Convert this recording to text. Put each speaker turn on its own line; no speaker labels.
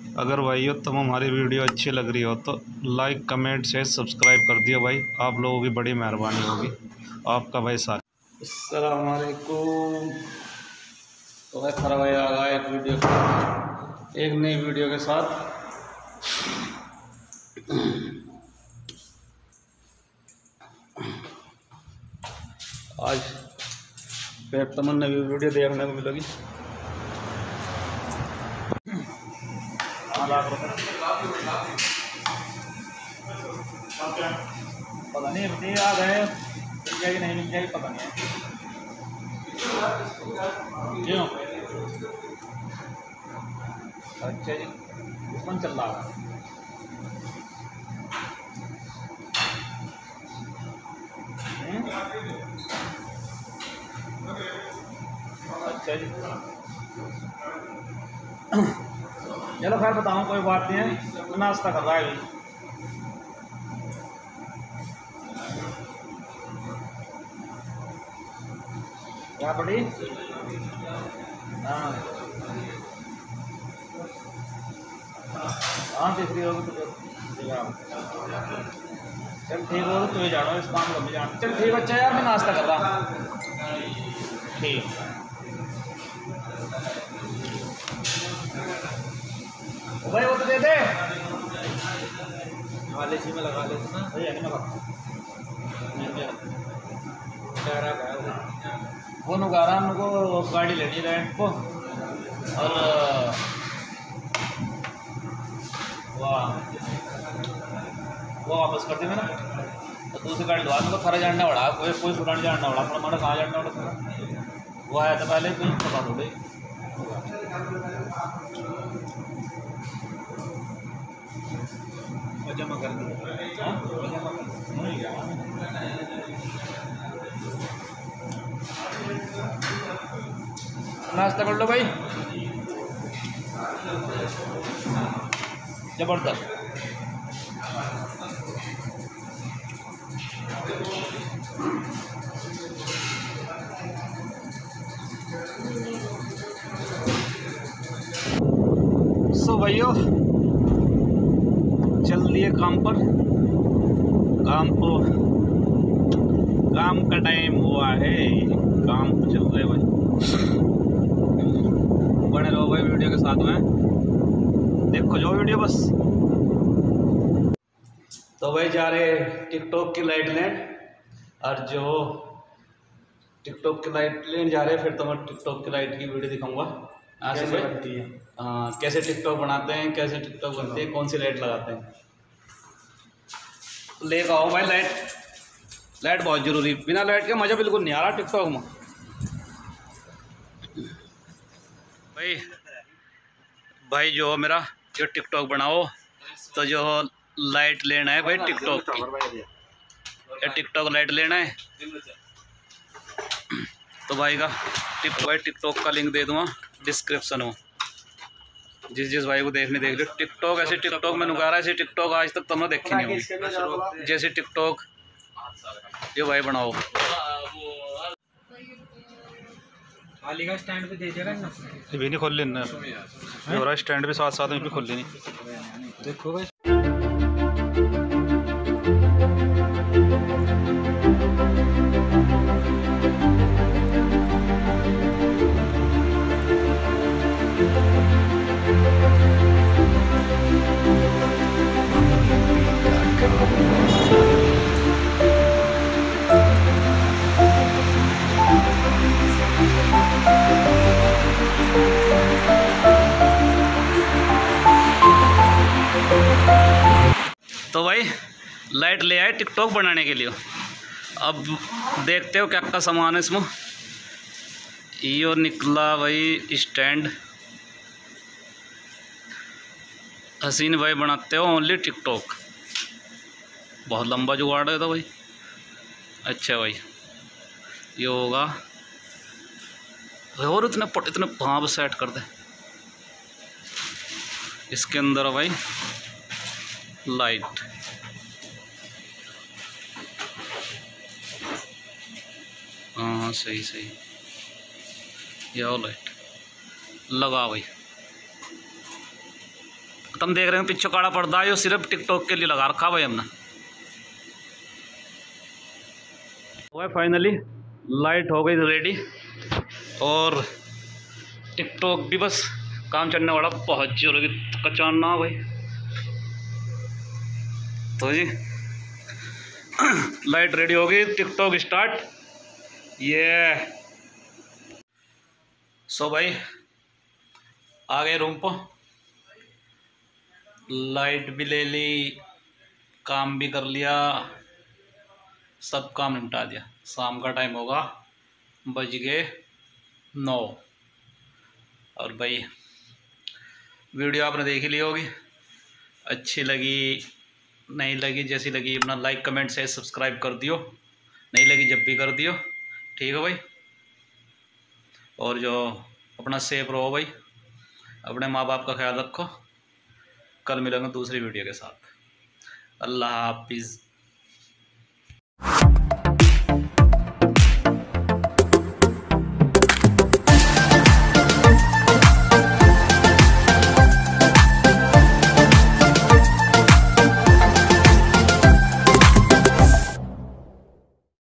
अगर भाइयों तुम हमारी वीडियो अच्छी लग रही हो तो लाइक कमेंट शेयर सब्सक्राइब कर दियो भाई। आप लोगों की बड़ी मेहरबानी होगी, आपका भाई साथ। अस्सलाम वालेकुम। तो भाई खरा भाई आ गया एक नई वीडियो के साथ। आज फिर तमन्ना नई वीडियो देखने को मिलेगी। पता नहीं अभी आ गए, मिल जाएगी नहीं मिल जाएगी पता नहीं है क्यों। अच्छा जी, कौन चल रहा है? अच्छा जी, चलो खैर बताऊँ, कोई बात नहीं है। नाश्ता कर रहा है अभी। क्या बड़ी? हाँ हाँ, देख रही होगी तो चल ठीक होगा, तो ही जाना इस काम को भी जाना। चल ठीक बच्चा यार, मैं नाश्ता कर रहा। ठीक भाई, वो तो दे दे वाले सी में लगा लेते ना भैया। वो नुगारा उनको गाड़ी लेनी रेंट को, और वो वापस कर देंगे ना, तो दूसरी गाड़ी दवा उनको खरा जानना पड़ा। कोई पुरानी जानना पड़ा, पर हमारा कहाँ जानना पड़ा। वो आया था पहले, कोई पता थोड़ी। जमा कर नाश्ता कर लो भाई, जबरदस्त। सो भाइयों, चल दिए काम पर। काम का टाइम हुआ है, काम तो चल रहे भाई। बने रहो भाई वीडियो के साथ में, देखो जो वीडियो बस। तो भाई जा रहे टिकटॉक की लाइट लेन, और जो टिकटॉक की लाइट लेन जा रहे हैं, फिर तो मैं टिकटॉक की लाइट की वीडियो दिखाऊंगा। कैसे बनती है, कैसे टिकटॉक बनाते हैं, कैसे टिकटॉक बनती है, कौन सी लाइट लगाते हैं। ले आओ भाई लाइट बहुत जरूरी, बिना लाइट के मज़ा बिल्कुल नहीं आ रहा टिकटॉक में। भाई जो मेरा जो टिकटॉक बनाओ, तो जो लाइट लेना है भाई टिकटॉक की, टिकटॉक लाइट लेना है। तो भाई टिकटॉक का लिंक दे दूँगा डिस्क्रिप्शन में। जिस भाई को देखने देख लो। टिकटॉक ऐसे टिकटॉक में नुकारा, ऐसे टिकटॉक आज तक तुमने देखी नहीं होगी जैसे टिकटॉक ये भाई बनाओ। का स्टैंड पे दे देगा ना, ये भी नहीं खोल लेना, स्टैंड भी साथ साथ में भी खोल लेनी। देखो भाई तो भाई लाइट ले आए टिकटॉक बनाने के लिए। अब देखते हो क्या क्या सामान है इसमें। ये निकला भाई स्टैंड। हसीन भाई बनाते हो ओनली टिकटॉक। बहुत लंबा जुगाड़ है तो भाई। अच्छा भाई ये होगा, और इतने भाव सेट कर दे। इसके अंदर है भाई लाइट। हाँ सही सही, ये लाइट लगा भाई। तुम देख रहे हो पीछे काड़ा पर्दा है, सिर्फ टिकटॉक के लिए लगा रखा भाई हमने। वो फाइनली लाइट हो गई रेडी और टिकटॉक भी बस काम चलने वाला, बहुत जोर की कचान ना भाई। तो जी लाइट रेडी हो गई, टिकटॉक स्टार्ट। ये सो भाई आ गए रूम पर, लाइट भी ले ली, काम भी कर लिया, सब काम निपटा दिया। शाम का टाइम होगा, बज गए 9। और भाई वीडियो आपने देख ही ली होगी, अच्छी लगी नहीं लगी, जैसी लगी अपना लाइक कमेंट शेयर सब्सक्राइब कर दियो, नहीं लगी जब भी कर दियो, ठीक है भाई। और जो अपना सेफ रहो भाई, अपने माँ बाप का ख्याल रखो। कल मिलेंगे दूसरी वीडियो के साथ। अल्लाह हाफिज़।